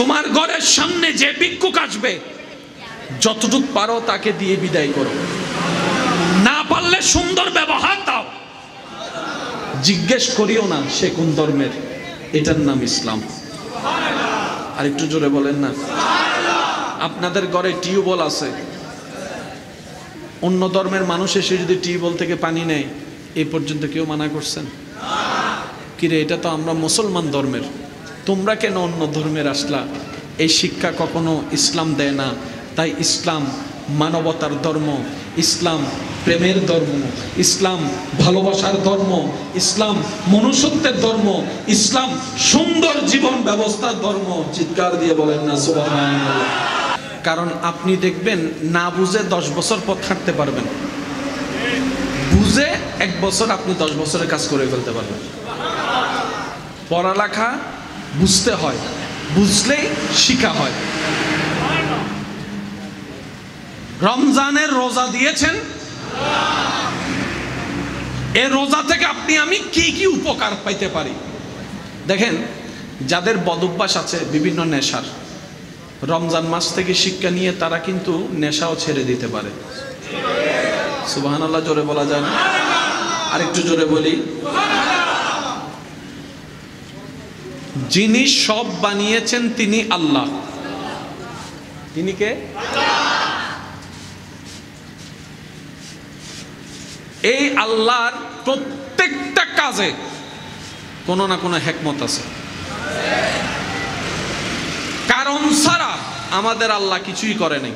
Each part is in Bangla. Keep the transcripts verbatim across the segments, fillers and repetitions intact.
তোমার ঘরের সামনে যে ভিক্ষুক আসবে যতটুকু পারো তাকে দিয়ে বিদায় করো, না পারলে সুন্দর ব্যবহার দাও, জিজ্ঞেস করিও না সে কোন ধর্মের, এটার নাম ইসলাম। আর একটু জোরে বলেন না। আপনাদের ঘরে টিউবওয়েল আছে, অন্য ধর্মের মানুষ এসে যদি টিউবওয়েল থেকে পানি নেয় এই পর্যন্ত কেউ মানা করছেন? কিরে, এটা তো আমরা মুসলমান ধর্মের, তোমরা কেন অন্য ধর্মের আসলা? এই শিক্ষা কখনো ইসলাম দেয় না। তাই ইসলাম মানবতার ধর্ম, ইসলাম প্রেমের ধর্ম, ইসলাম ভালোবাসার ধর্ম, ইসলাম মনুষ্যত্বের ধর্ম, ইসলাম সুন্দর জীবন ব্যবস্থার ধর্ম। চিৎকার দিয়ে বলেন না সুবহানাল্লাহ। কারণ আপনি দেখবেন না বুঝে দশ বছর পথ হাঁটতে পারবেন, বুঝে এক বছর আপনি দশ বছরের কাজ করে ফেলতে পারবেন। পড়ালেখা বুঝতে হয়, বুঝলেই শিখা হয়। রমজানের রোজা দিয়েছেন, এই রোজা থেকে আপনি আমি কি কি উপকার পাইতে পারি? দেখেন, যাদের বদভ্যাস আছে বিভিন্ন নেশার, রমজান মাস থেকে শিক্ষা নিয়ে তারা কিন্তু নেশাও ছেড়ে দিতে পারে। সুবহানাল্লাহ জোরে বলা যায় না? আরেকটু জোরে বলি। যিনি সব বানিয়েছেন তিনি আল্লাহ। তিনি কে? এই আল্লাহর প্রত্যেকটা কাজে কোনো না কোনো হিকমত আছে। কারণ ছাড়া আমাদের আল্লাহ কিছুই করে নাই।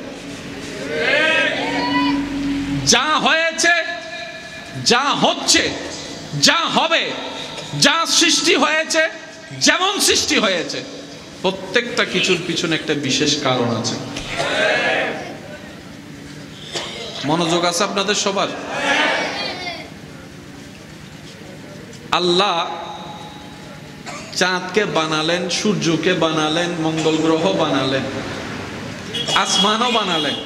যা হয়েছে, যা হচ্ছে, যা হবে, যা সৃষ্টি হয়েছে, যেমন সৃষ্টি হয়েছে, প্রত্যেকটা কিছুর পিছনে একটা বিশেষ কারণ আছে। মনোযোগ আছে আপনাদের সবার? আল্লাহ চাঁদকে বানালেন, সূর্যকে বানালেন, মঙ্গল গ্রহ বানালেন, আসমানও বানালেন,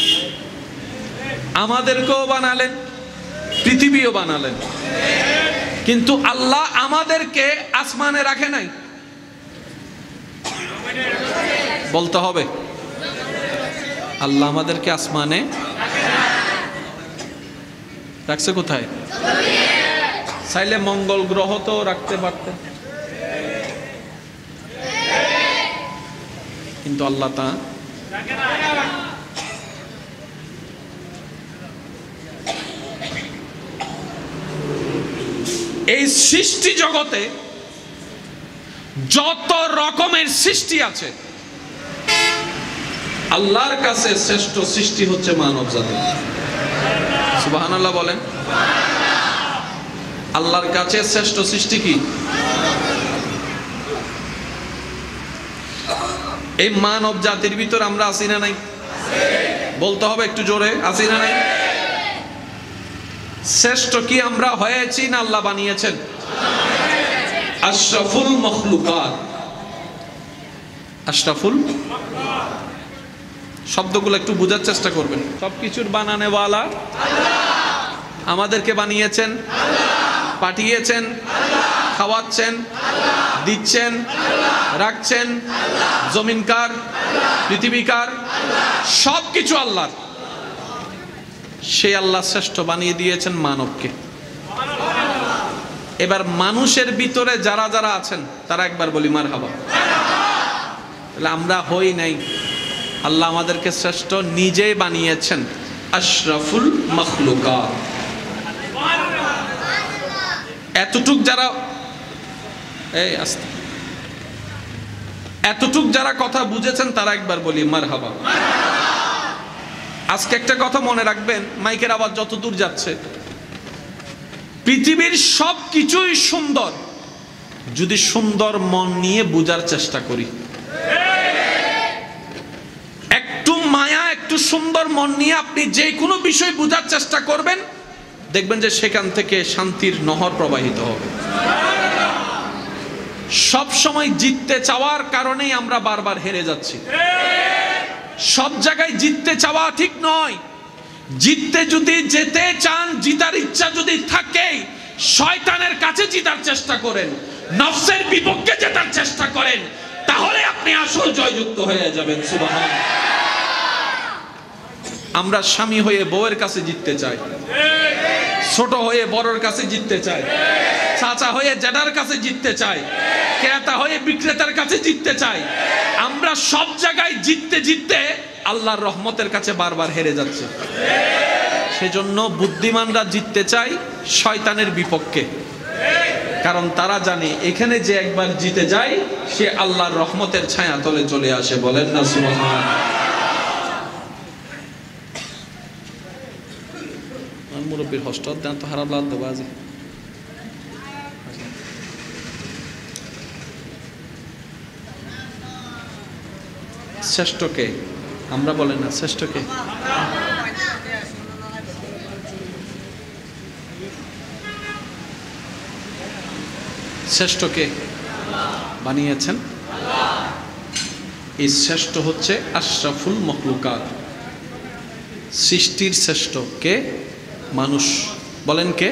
আমাদেরকেও বানালেন, পৃথিবীও বানালেন। কিন্তু আল্লাহ আমাদেরকে আসমানে রাখে নাই। বলতে হবে, আল্লাহ আমাদেরকে আসমানে রাখছে। কোথায়? চাইলে মঙ্গল গ্রহ তো রাখতে পারতেন, কিন্তু আল্লাহ তা এই সৃষ্টি জগতে যত রকমের সৃষ্টি আছে, আল্লাহর কাছে শ্রেষ্ঠ সৃষ্টি হচ্ছে মানব জাতি। সুবহানাল্লাহ বলেন। আল্লাহর কাছে শ্রেষ্ঠ সৃষ্টি কি? এই মানব জাতির ভিতর আমরা আছি না নাই? বলতে হবে একটু জোরে, আছি না নাই? শ্রেষ্ঠ কি আমরা হয়েছি না আল্লাহ বানিয়েছেন? আশরাফুল মখলুকাত। আশরাফুল, শব্দগুলো একটু বোঝার চেষ্টা করবেন। সবকিছুর বানানেওয়ালা আল্লাহ। আমাদেরকে বানিয়েছেন আল্লাহ, পাঠিয়েছেন আল্লাহ, খাওয়াচ্ছেন আল্লাহ, দিচ্ছেন আল্লাহ, রাখছেন আল্লাহ, জমিনকার আল্লাহ, পৃথিবীকার আল্লাহ, সবকিছু আল্লাহর। সেই আল্লাহ শ্রেষ্ঠ বানিয়ে দিয়েছেন মানবকে। এবার মানুষের ভিতরে যারা যারা আছেন তারা একবার বলি মারহাবা। তাহলে আমরা হই নাই, আল্লাহ আমাদেরকে শ্রেষ্ঠ নিজেই বানিয়েছেন, আশরাফুল মখলুকাত। এতটুক যারা এই আস্তে এতটুক যারা কথা বুঝেছেন তারা একবার বলি মারহাবা। আজকে একটা কথা মনে রাখবেন, মাইকের আওয়াজ যত দূর যাচ্ছে, পৃথিবীর সব কিছুই সুন্দর যদি সুন্দর মন নিয়ে বোঝার চেষ্টা করি। একটু মায়া, একটু সুন্দর মন নিয়ে আপনি যে কোনো বিষয় বোঝার চেষ্টা করবেন, দেখবেন যে সেখান থেকে শান্তির নহর প্রবাহিত হবে। সব সময় জিততে চাওয়ার কারণেই আমরা বারবার হেরে যাচ্ছি। সব জায়গায় জিততে চাওয়া ঠিক নয়। জিততে যদি যেতে চান, জিতার ইচ্ছা যদি থাকে, শয়তানের কাছে জিতার চেষ্টা করেন, নফসের বিপক্ষে জেতার চেষ্টা করেন, তাহলে আপনি আসল জয়যুক্ত হয়ে যাবেন। সুবহানাল্লাহ। আমরা স্বামী হয়ে বউয়ের কাছে জিততে চাই, ছোট হয়ে বড়র কাছে জিততে চাই, চাচা হয়ে জ্যাঠার কাছে জিততে চাই, ক্রেতা হয়ে বিক্রেতার কাছে জিততে চাই। আমরা সব জায়গায় জিততে জিততে আল্লাহর রহমতের কাছে বারবার হেরে যাচ্ছে। সেজন্য বুদ্ধিমানরা জিততে চায় শয়তানের বিপক্ষে, কারণ তারা জানে এখানে যে একবার জিতে যায় সে আল্লাহর রহমতের ছায়া তলে চলে আসে। বলেন না সুবহানাল্লাহ। মুরব্বীর হস্টত দেন তো হারাব লাল দেবো আজি। শ্রেষ্ঠকে আমরা বলেন না, শ্রেষ্ঠকে শ্রেষ্ঠকে বানিয়েছেন? এই শ্রেষ্ঠ হচ্ছে আশরাফুল মখলুকাত, সৃষ্টির শ্রেষ্ঠ কে? মানুষ। বলেন কে?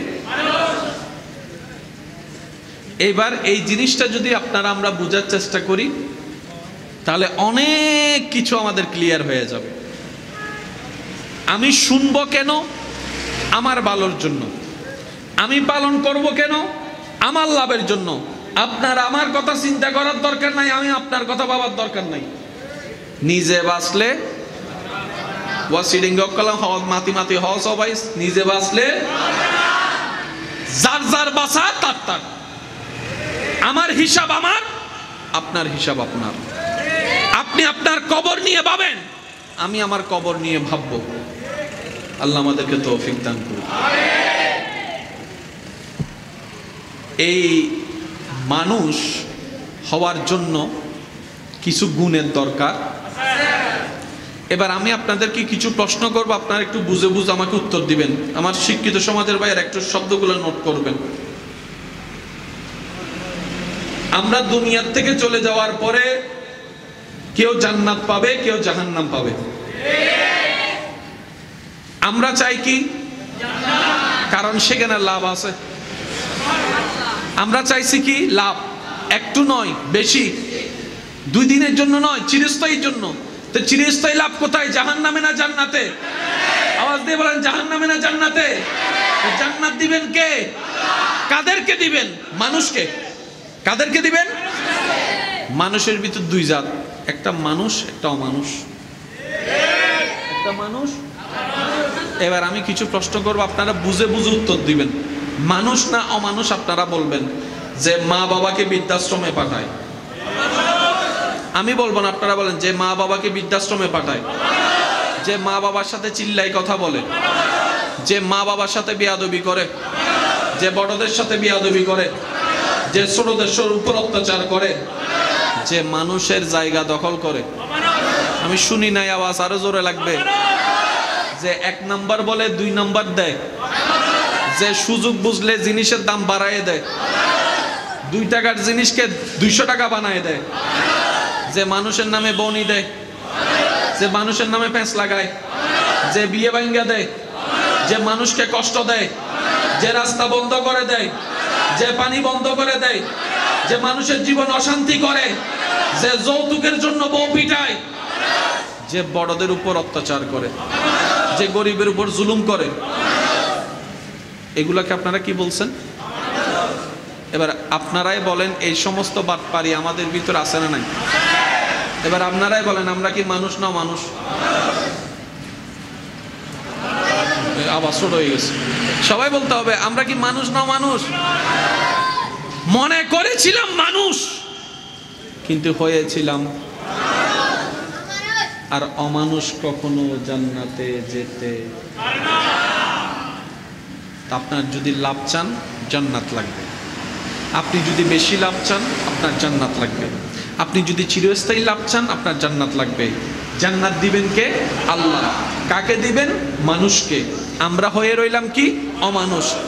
এইবার এই জিনিসটা যদি আপনারা আমরা বোঝার চেষ্টা করি তাহলে অনেক কিছু আমাদের ক্লিয়ার হয়ে যাবে। আমি শুনবো কেন? আমার ভালোর জন্য। আমি পালন করব কেন? আমার লাভের জন্য। আপনার আমার কথা চিন্তা করার দরকার নাই, আমি আপনার কথা ভাবার দরকার নাই। নিজে বাঁচলে মাতি মাতি হওয়া সবাই নিজে বাঁচলে যার যার বাঁচা তার তার। আমার হিসাব আমার, আপনার হিসাব আপনার। আপনি আপনার কবর নিয়ে ভাবেন, আমি আমার কবর নিয়ে ভাববো। আল্লাহ আমাদেরকে তৌফিক দান করুন। এই মানুষ হওয়ার জন্য কিছু গুণের দরকার। এবার আমি আপনাদেরকে কিছু প্রশ্ন করব, আপনারা একটু বুঝে বুঝে আমাকে উত্তর দিবেন। আমার শিক্ষিত সমাজের বাইরে একটু শব্দগুলো নোট করবেন। আমরা দুনিয়ার থেকে চলে যাওয়ার পরে কেউ জান্নাত পাবে, কেউ জাহান্নাম পাবে। আমরা চাই কি? কারণ সেখানে লাভ আছে। আমরা চাইছি কি? লাভ। একটু নয়, বেশি। দুই দিনের জন্য নয়, চিরস্থায়ীর জন্য। তো চিরস্থায়ী লাভ কোথায়? জাহান্নামে না জান্নাতে? আওয়াজ দিয়ে বলেন, জাহান্নামে না জান্নাতে? জান্নাত দিবেন কে? কাদেরকে দিবেন? মানুষকে। কাদেরকে দিবেন? মানুষের ভিতর দুই জাত, একটা মানুষ, একটা অমানুষ। একটা মানুষ। এবার আমি কিছু প্রশ্ন করব, আপনারা বুঝে বুঝে উত্তর দিবেন। মানুষ না অমানুষ আপনারা বলবেন। যে মা বাবাকে বৃদ্ধাশ্রমে পাঠায়, আমি বলবো না, আপনারা বলেন। যে মা বাবাকে বৃদ্ধাশ্রমে পাঠায়, যে মা বাবার সাথে চিল্লাই কথা বলে, যে মা বাবার সাথে বেয়াদবি করে, যে বড়দের সাথে বেয়াদবি করে, যে ছোটদের উপর অত্যাচার করে, যে মানুষের জায়গা দখল করে। আমি শুনি নাই, আওয়াজ আরো জোরে লাগবে। যে এক নাম্বার বলে দুই নাম্বার দেয়, যে সুযোগ বুঝলে জিনিসের দাম বাড়ায় দেয়, দুই টাকার জিনিসকে দুইশো টাকা বানায় দেয়, যে মানুষের নামে বনি দেয়, যে মানুষের নামে প্যাঁচ লাগায়, যে বিয়ে ভাঙ্গা দেয়, যে মানুষকে কষ্ট দেয়, যে রাস্তা বন্ধ করে দেয়, যে পানি বন্ধ করে দেয়, যে মানুষের জীবন অশান্তি করে, যে যৌতুকের জন্য বউ পিটায়, যে বড়দের উপর অত্যাচার করে, যে গরিবের উপর জুলুম করে। এগুলাকে আপনারা কি বলছেন? এবার আপনারাই বলেন, এই সমস্ত বাটপারি আমাদের ভিতর আছে না নাই? এবার আপনারাই বলেন, আমরা কি মানুষ না মানুষ? আবার ছোট হয়ে গেছে। সবাই বলতে হবে, আমরা কি মানুষ না মানুষ? মনে করেছিলাম মানুষ, কিন্তু হয়েছিলাম। আর অমানুষ কখনো জান্নাতে যেতে। আপনার যদি লাভ চান, জান্নাত লাগবে। আপনি যদি বেশি লাভ চান, আপনার জান্নাত লাগবে। আপনি যদি চিরস্থায়ী লাভ চান, আপনার জান্নাত লাগবে। জান্নাত দিবেন কে? আল্লাহ। কাকে দিবেন? মানুষকে। আমরা হয়ে রইলাম কি? অমানুষ।